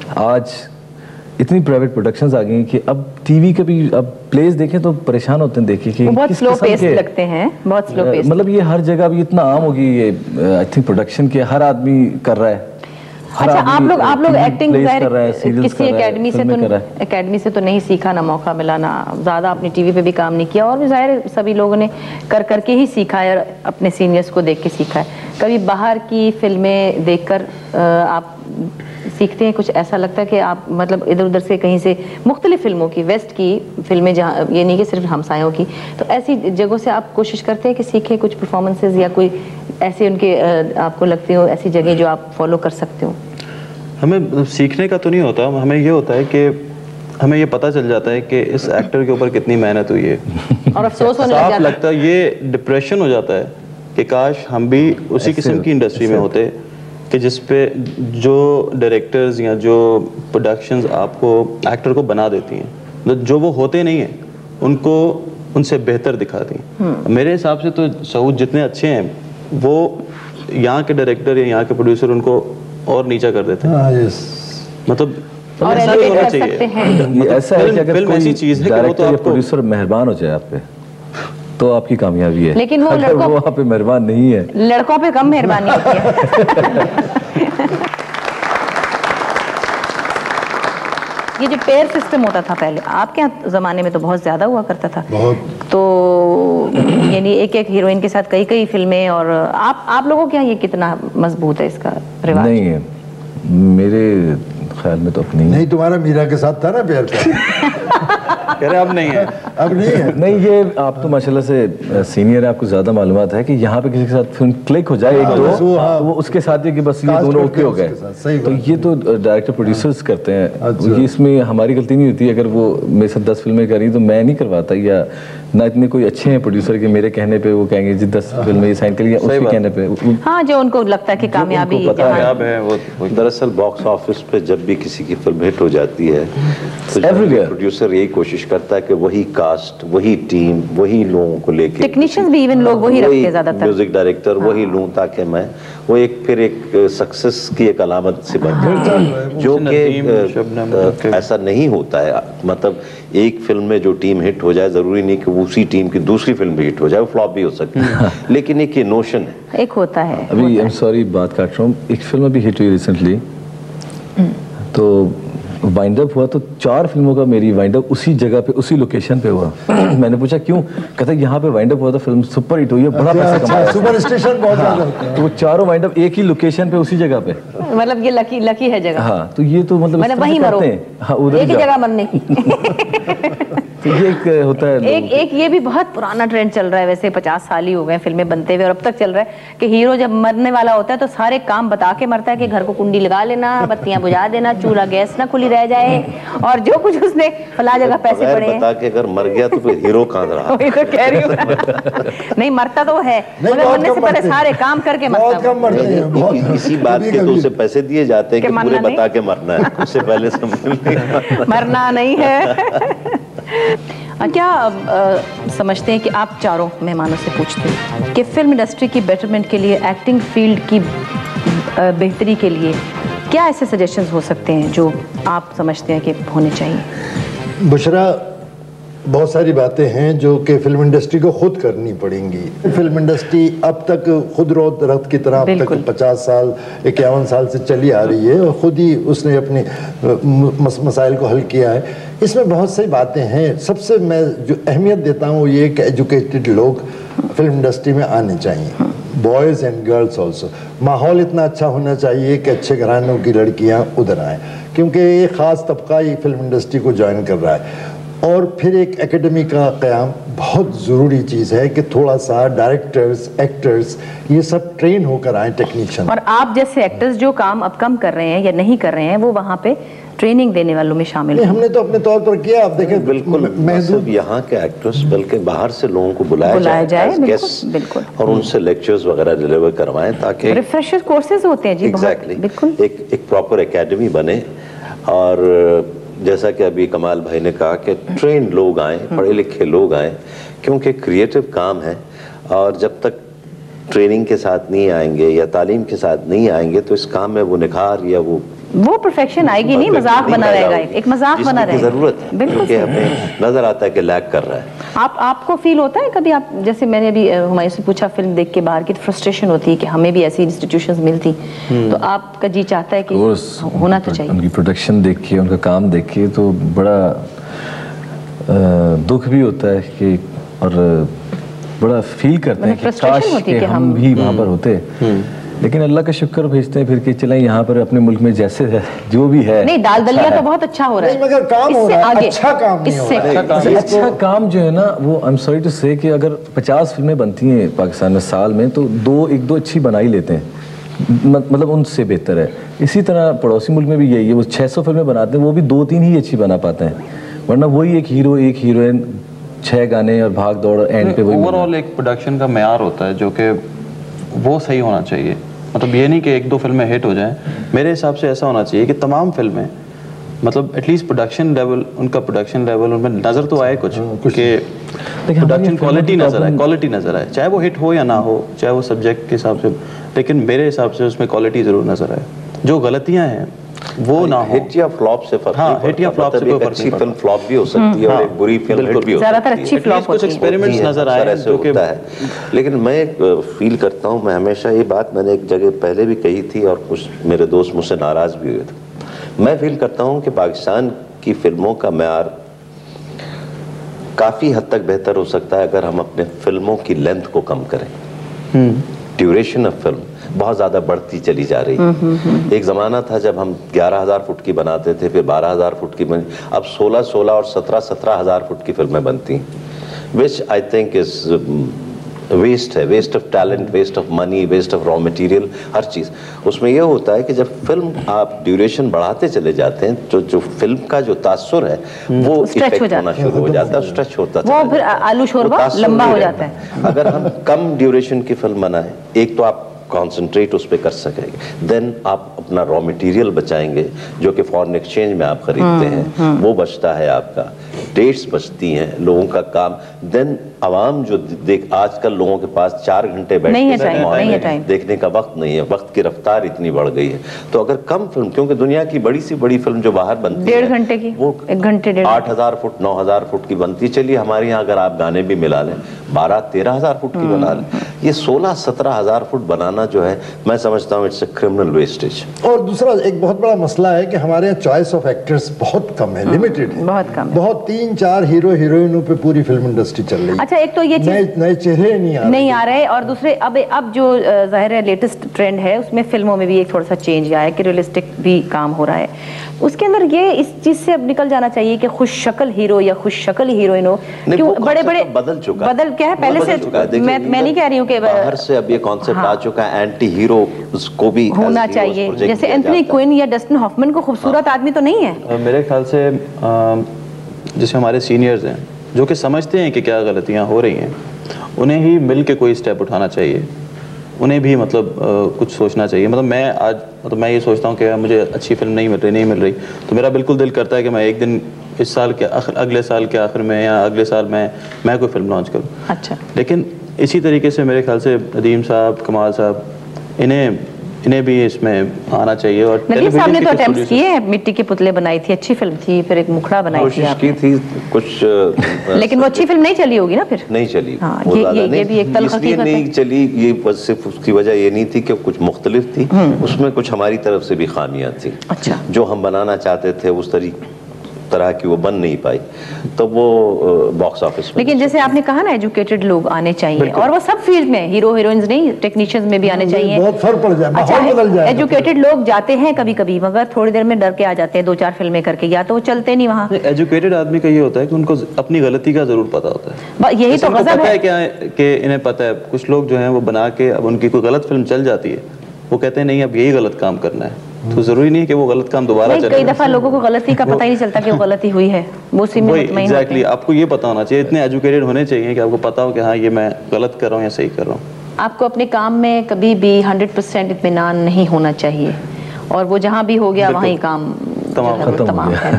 آج اتنی پرائیویٹ پروڈکشنز آ گئی ہیں کہ اب ٹی وی کے بھی اب پلیز دیکھیں تو پریشان ہوتے ہیں دیکھیں کہ بہت سلو پیس لگتے ہیں, بہت سلو پیس. مطلب یہ ہر جگہ بھی اتنا عام ہوگی یہ آئی تھنک پروڈکشن کے, ہر آدمی کر رہا ہے. اچھا, آپ لوگ آپ لوگ ایکٹنگ کسی اکیڈمی سے تو اکیڈمی سے تو نہیں سیکھا, نہ موقع ملا, نہ زیادہ اپنی ٹی وی پہ بھی کام نہیں کیا, اور ظاہر سبھی لوگوں نے کر کر کے ہی سیکھا ہے اور اپنے سینئرز کو دیکھ کے سیکھا ہے. کبھی باہر کی فلمیں دیکھ کر آپ سیکھتے ہیں کچھ, ایسا لگتا ہے کہ آپ مطلب ادھر ادھر سے کہیں سے مختلف فلموں کی, ویسٹ کی فلمیں جہاں, یہ نہیں کہ صرف ہمسایوں کی, تو ایسی جگہوں سے آپ کوشش کرتے ہیں کہ سیکھیں کچھ پرفارمنسز یا کوئی ایسے ان کے آپ کو لگتے ہو ایسی جگہ جو آپ فالو کر سکتے ہو؟ ہمیں سیکھنے کا تو نہیں ہوتا, ہمیں یہ ہوتا ہے کہ ہمیں یہ پتہ چل جاتا ہے کہ اس ایکٹر کے اوپر کتنی محنت ہوئی ہے, اور افسوس ہونے صاف لگتا ہے, یہ ڈپریشن ہو جاتا ہے کہ کاش ہم بھی اسی قسم کی انڈسٹری میں ہوتے کہ جس پہ جو ڈائریکٹرز یا جو پروڈکشنز آپ کو ایکٹر کو بنا دیتی ہیں, جو وہ ہوتے نہیں ہیں ان کو ان سے بہتر دکھاتی ہیں. میرے حساب سے تو سعود جتنے اچھے ہیں وہ یہاں کے ڈائریکٹر یا یہاں کے پروڈیوسر ان کو اور نیچا کر دیتے ہیں. مطلب ایسا ہی ہونا چاہیے. ایسا ہے کہ اگر کوئی ڈائریکٹر یا پروڈیوسر مہربان ہو جائے آپ پہ تو آپ کی کامیابی ہے, لیکن وہ اگر وہ آپ پہ مہربان نہیں ہے, لڑکوں پہ کم مہربانی ہوتی ہے. یہ جو پیئر سسٹم ہوتا تھا پہلے, آپ کے زمانے میں تو بہت زیادہ ہوا کرتا تھا, تو یعنی ایک ایک ہیروئن کے ساتھ کئی کئی فلمیں, اور آپ آپ لوگوں کے یہاں یہ کتنا مضبوط ہے اس کا رواج؟ نہیں ہے, میرے ख्याल में तो अपनी नहीं, तुम्हारा मीरा के साथ था ना प्यार प्यार? कह रहे अब नहीं है, अब नहीं है। नहीं, ये आप तो माशाल्लाह से सीनियर है, आपको ज़्यादा मालूमात है कि यहाँ पे किसी के साथ फिल्म क्लिक हो जाए एक दो, तो वो उसके साथ ही कि बस ये दोनों ओके हो गए, तो ये तो डायरेक्टर प्रोड्यूसर्स करते हैं, ये इसमें हमारी गलती नहीं होती। अगर वो मेरे साथ दस फिल्में करी तो मैं नहीं करवाता, या ना इतने कोई अच्छे हैं प्रोड्यूसर के मेरे कहने पे वो कहेंगे जी दस फिल्में साइन कर लिया उसके कहने पे। हाँ, जो उनको लगता है कि कामयाबी है वो। दरअसल बॉक्स ऑफिस पे जब भी किसी की फिल्म हिट हो जाती है तो प्रोड्यूसर यही कोशिश करता है कि वही कास्ट, वही टीम, वही लोगों को लेके, टेक्नीशियंस भी इवन लोग वही रखते हैं ज्यादातर, म्यूजिक डायरेक्टर वही लूं ताकि मैं वो एक फिर एक सक्सेस की एक अलामत से बन जाए, जो कि ऐसा नहीं होता है। मतलब एक फिल्म में जो टीम हिट हो जाए जरूरी नहीं कि उसी टीम की दूसरी फिल्म भी हिट हो जाए, वो फ्लॉप भी हो सकती है, लेकिन एक ये नोशन है, एक होता है। अभी आई एम सॉरी बात काट रहा हूँ, एक फिल्म अभी हिट हुई रिसेंटली, तो वाइंड अप हुआ तो चार फिल्मों का मेरी वाइंड अप उसी जगह पे उसी लोकेशन पे हुआ। मैंने पूछा क्यों, कहता यहाँ पे वाइंड अप हुआ था, फिल्म सुपर हिट हुई है, बड़ा पैसा कमाया, सुपर स्टेशन बहुत ज्यादा होता है। तो वो चारों वाइंड अप एक ही लोकेशन पे उसी जगह पे, मतलब ये लकी लकी है जगह। हाँ, तो ये तो मतलब मतलब वहीं मरो, हाँ, उधर एक ही जगह मरने की। तो ये एक होता है। एक एक ये भी बहुत पुराना ट्रेंड चल रहा है, वैसे पचास साल ही हो गए फिल्में बनते हुए और अब तक चल रहा है कि हीरो जब मरने वाला होता है तो सारे काम बता के मरता है कि घर को कुंडी लगा लेना, बत्तियां बुझा देना, चूल्हा गैस ना खुली रह जाए, और जो कुछ उसने फला जगह पैसे पड़े बता के अगर मर गया तो फिर हीरो कहाँ रहा? वही तो कह रही हूँ। नहीं, मरता तो है मगर मरने से पहले सारे काम करके मरता है। इसी बात के तो उसे पैसे दिए जाते हैं कि पूरे बता के मरना है, उससे पहले समझ मरना नहीं है। क्या आ, समझते हैं कि आप चारों मेहमानों से पूछते हैं कि फिल्म इंडस्ट्री की बेटरमेंट के लिए, एक्टिंग फील्ड की बेहतरी के लिए क्या ऐसे सजेशंस हो सकते हैं जो आप समझते हैं कि होने चाहिए? बुशरा, बहुत सारी बातें हैं जो कि फिल्म इंडस्ट्री को खुद करनी पड़ेंगी। फिल्म इंडस्ट्री अब तक खुद रो दरख्त की तरह अब तक पचास साल इक्यावन साल से चली आ रही है और खुद ही उसने अपने मस, मसाइल को हल किया है। इसमें बहुत सारी बातें हैं। सबसे मैं जो अहमियत देता हूँ वो ये कि एजुकेटेड लोग फिल्म इंडस्ट्री में आने चाहिए, बॉयज़ एंड गर्ल्स ऑल्सो। माहौल इतना अच्छा होना चाहिए कि अच्छे घरानों की लड़कियाँ उधर आएँ, क्योंकि ये ख़ास तबका ही फिल्म इंडस्ट्री को ज्वाइन कर रहा है। और फिर एक एकेडमी का क़याम बहुत ज़रूरी चीज़ है कि थोड़ा सा डायरेक्टर्स, एक्टर्स ये सब ट्रेन होकर आए, टेक्नीशियन। और आप जैसे एक्टर्स जो काम अब कम कर रहे हैं या नहीं कर रहे हैं वो वहाँ पे ट्रेनिंग देने वालों में शामिल हैं। हमने तो अपने तौर पर किया। आप देखें, बिल्कुल महसूस यहाँ के एक्टर्स बल्कि बाहर से लोगों को बुलाया बुलाया जाए, जाए बिल्कुल, बिल्कुल। और उनसे लेक्चर्स वगैरह डिलीवर करवाएं ताकि रिफ्रेशर कोर्सेज होते हैं जी, एग्जैक्टली बिल्कुल एक एक प्रॉपर एकेडमी बने। और जैसा कि अभी कमाल भाई ने कहा कि ट्रेन लोग आए, पढ़े लिखे लोग आए, क्योंकि क्रिएटिव काम है और जब तक ट्रेनिंग के साथ नहीं आएंगे या तालीम के साथ नहीं आएंगे तो इस काम में वो निखार या वो वो परफेक्शन आएगी नहीं, मजाक बना रहेगा, एक मजाक बना रहेगा। जरूरत है, बिल्कुल हमें नजर आता है कि लैग कर रहा है। आप आपको फील होता है कभी, आप जैसे मैंने अभी हुमायूं से पूछा फिल्म देख के बाहर की, तो फ्रस्ट्रेशन होती है कि हमें भी ऐसी इंस्टीट्यूशंस मिलती, तो आपका जी चाहता है कि होना तो चाहिए? उनकी प्रोडक्शन देख के, उनका काम देख के तो बड़ा दुख भी होता है कि, और बड़ा फील करते हैं कि काश कि हम भी वहाँ पर होते। लेकिन अल्लाह का शुक्र भेजते हैं फिर कि चलें यहाँ पर अपने मुल्क में जैसे है जो भी है। नहीं, दाल दलिया तो बहुत अच्छा हो रहा है, मगर काम हो रहा है, अच्छा काम नहीं हो रहा है। अच्छा काम जो है ना वो, आई एम सॉरी टू से कि अगर पचास फिल्में बनती हैं पाकिस्तान में साल में तो दो एक दो अच्छी बना ही लेते हैं, मतलब उनसे बेहतर है। इसी तरह पड़ोसी मुल्क में भी यही है, वो छः सौ फिल्में बनाते हैं वो भी दो तीन ही अच्छी बना पाते हैं, वरना वही एक हीरो एक हीरोइन छः गाने और भाग दौड़ एंड पे वही। ओवरऑल एक प्रोडक्शन का मेयार होता है जो कि वो सही होना चाहिए। मतलब ये नहीं कि एक दो फिल्में हिट हो जाएं, मेरे हिसाब से ऐसा होना चाहिए कि तमाम फिल्में मतलब एटलीस्ट प्रोडक्शन लेवल, उनका प्रोडक्शन लेवल उनमें नज़र तो आए कुछ, कि प्रोडक्शन क्वालिटी नज़र आए, क्वालिटी नज़र आए, चाहे वो हिट हो या ना हो, चाहे वो सब्जेक्ट के हिसाब से, लेकिन मेरे हिसाब से उसमें क्वालिटी ज़रूर नज़र आए। जो गलतियाँ हैं वो ना हो, हिट या फ्लॉप से फर्क हाँ, हिट या फ्लॉप से कोई फर्क नहीं पड़ता। फिल्म फ्लॉप भी हो सकती है और एक बुरी फिल्म हिट भी हो सकती है। ज़्यादातर अच्छी फ्लॉप कुछ एक्सपेरिमेंट्स नजर आए जो कि होता है। लेकिन मैं फील करता हूँ, मैं हमेशा ये बात मैंने एक जगह पहले भी कही थी और कुछ मेरे दोस्त मुझसे नाराज भी हुए थे। मैं फील करता हूँ कि पाकिस्तान की फिल्मों का मेयार काफी हद तक बेहतर हो सकता है अगर हम अपने फिल्मों की लेंथ को कम करें, ड्यूरेशन ऑफ फिल्म। بہت زیادہ بڑھتی چلی جا رہی ہے. ایک زمانہ تھا جب ہم گیارہ ہزار فٹ کی بناتے تھے, پھر بارہ ہزار فٹ کی بنی, اب سولہ سولہ اور سترہ سترہ ہزار فٹ کی فلمیں بنتی ہیں, which I think is waste ہے, waste of talent, waste of money, waste of raw material, ہر چیز. اس میں یہ ہوتا ہے کہ جب فلم آپ ڈیوریشن بڑھاتے چلے جاتے ہیں تو جو فلم کا جو تاثر ہے وہ افیکٹ ہونا شروع ہو جاتا ہے, اسٹریچ ہوتا ہے, وہ پھر آلو شوربہ لمبا ہو جاتا ہے. اگر ہم کم ڈیوریشن کی فلم بنائیں, ایک تو آپ کانسنٹریٹ اس پہ کر سکیں گے, دین آپ اپنا را مٹیریل بچائیں گے جو کہ فارن ایکسچینج میں آپ خریدتے ہیں, وہ بچتا ہے آپ کا, ڈیٹس بچتی ہیں, لوگوں کا کام. دین عوام جو دیکھ, آج کل لوگوں کے پاس چار گھنٹے بیٹھے دیکھنے کا وقت نہیں ہے, وقت کی رفتار اتنی بڑھ گئی ہے. تو اگر کم فلم, کیونکہ دنیا کی بڑی سی بڑی فلم جو باہر بنتی ہے ڈیڑھ گھنٹے کی, وہ ایک گھنٹے آٹھ ہزار فٹ نو ہزار فٹ کی بنتی ہے. چلیے ہمارے یہاں اگر آپ گانے بھی ملا لیں بارہ تیرہ ہزار فٹ کی بنا لیں, یہ سولہ سترہ ہزار فٹ بنانا جو ہے میں سمجھتا ہوں اٹس اے کرمنل ویسٹیج. اور دوسرا ایک بہت بڑا مسئلہ ہے کہ ہمارے یہاں چوائس آف ایکٹرز بہت کم ہے, لمیٹڈ ہے, بہت کم, بہت تین چار ہیرو ہیروئنوں پہ پوری فلم انڈسٹری چل رہی ہے. اچھا, ایک تو یہ چیز نئے چہرے نہیں آ رہے نہیں آ رہے, اور دوسرے اب اب جو ظاہر ہے لیٹسٹ ٹرینڈ ہے اس میں فلموں میں بھی ایک تھوڑا سا چینج آیا ہے کہ ریئلسٹک بھی کام ہو رہا ہے. اس کے اندر یہ اس چیز سے اب نکل جانا چاہیے کہ خوش شکل ہیرو یا خوش شکل ہیروئن ہو, کیوں بڑے بڑے بدل چکا, بدل کیا ہے پہلے سے, میں میں نہیں کہہ رہی ہوں کہ باہر سے اب یہ کانسیپٹ آ چکا ہے اینٹی ہیرو اس کو بھی ہونا چاہیے, جیسے اینتھنی کوئن یا ڈسٹن ہافمن کو خوبصورت آدمی تو نہیں ہے. میرے خیال سے جیسے ہمارے سینئرز ہیں جو کہ سمجھتے ہیں کہ کیا غلطیاں ہو رہی ہیں, انہیں ہی مل کے کوئی اسٹیپ اٹھانا چاہیے, انہیں بھی مطلب کچھ سوچنا چاہیے. مطلب میں آج مطلب میں یہ سوچتا ہوں کہ مجھے اچھی فلم نہیں مل رہی نہیں مل رہی تو میرا بالکل دل کرتا ہے کہ میں ایک دن اس سال کے آخر اگلے سال کے آخر میں یا اگلے سال میں میں کوئی فلم لانچ کروں. اچھا, لیکن اسی طریقے سے میرے خیال سے ندیم صاحب, کمال صاحب, انہیں انہیں بھی اس میں آنا چاہیے. اور ندیم صاحب نے تو اٹیمپٹس کیے ہیں, مٹی کے پتلے بنائی تھی, اچھی فلم تھی, پھر ایک مکھڑا بنائی تھی کوشش کی تھی کچھ, لیکن وہ اچھی فلم نہیں چلی ہوگی نا, پھر نہیں چلی. یہ بھی ایک تلخ حقیقت ہے, نہیں چلی. یہ صرف اس کی وجہ یہ نہیں تھی کہ کچھ مختلف تھی, اس میں کچھ ہماری طرف سے بھی خامیاں تھیں. اچھا, جو ہم بنانا چاہتے تھے اس طریقے طرح کی وہ بن نہیں پائی, تو وہ باکس آفس میں. لیکن جیسے آپ نے کہا نا ایجوکیٹڈ لوگ آنے چاہیے, اور وہ سب فیلڈ میں, ہیرو ہیروئنز نہیں, ٹیکنیشینز میں بھی آنے چاہیے. بہت فرق پڑ جائے, ماحول بدل جائے. ایجوکیٹڈ لوگ جاتے ہیں کبھی کبھی, مگر تھوڑی دیر میں ڈر کے آ جاتے ہیں دو چار فلمیں کر کے, یا تو وہ چلتے نہیں وہاں. ایجوکیٹڈ آدمی کا یہ ہوتا ہے کہ ان کو اپنی غلطی کا ضرور پتا ہوتا ہے, یہی تو غضب ہے کہ انہیں پتا ہے. کچھ لوگ جو ہیں وہ بنا کے اب ان کی کوئی غلط فلم چل جاتی ہے, وہ کہتے ہیں نہیں اب یہی غلط کام کرنا ہے, تو ضروری نہیں ہے کہ وہ غلط کام دوبارہ چلے. کئی دفعہ لوگوں کو غلطی کا پتہ ہی نہیں چلتا کہ وہ غلطی ہوئی ہے, وہ اسی میں مطمئن ہوتے ہیں. آپ کو یہ پتا ہونا چاہیے, اتنے ایجوکیٹڈ ہونے چاہیے کہ آپ کو پتا ہو کہ ہاں یہ میں غلط کر رہا ہوں یا صحیح کر رہا ہوں. آپ کو اپنے کام میں کبھی بھی ہنڈریڈ پرسینٹ اطمینان نہیں ہونا چاہیے, اور وہ جہاں بھی ہو گیا وہیں کام تمام ہے.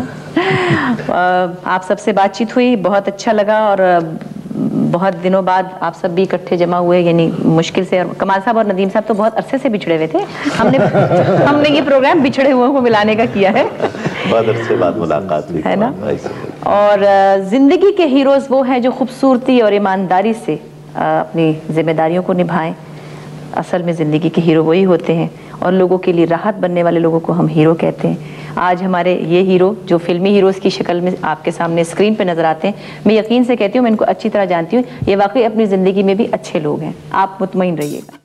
آپ سب سے بات چیت ہوئی, بہت اچھا لگا, اور بہت دنوں بعد آپ سب بھی اکٹھے جمع ہوئے, یعنی مشکل سے. اور کمال صاحب اور ندیم صاحب تو بہت عرصے سے بچھڑے ہوئے تھے, ہم نے ہم نے یہ پروگرام بچھڑے ہوئے کو ملانے کا کیا ہے, بہت عرصے بعد ملاقات ہوئی ہے نا. اور زندگی کے ہیروز وہ ہیں جو خوبصورتی اور ایمانداری سے اپنی ذمہ داریوں کو نبھائیں. اصل میں زندگی کے ہیرو وہی ہوتے ہیں, اور لوگوں کے لیے راحت بننے والے لوگوں کو ہم ہیرو کہتے ہیں. آج ہمارے یہ ہیرو جو فلمی ہیروز کی شکل میں آپ کے سامنے اسکرین پہ نظر آتے ہیں, میں یقین سے کہتی ہوں, میں ان کو اچھی طرح جانتی ہوں, یہ واقعی اپنی زندگی میں بھی اچھے لوگ ہیں. آپ مطمئن رہیے گا.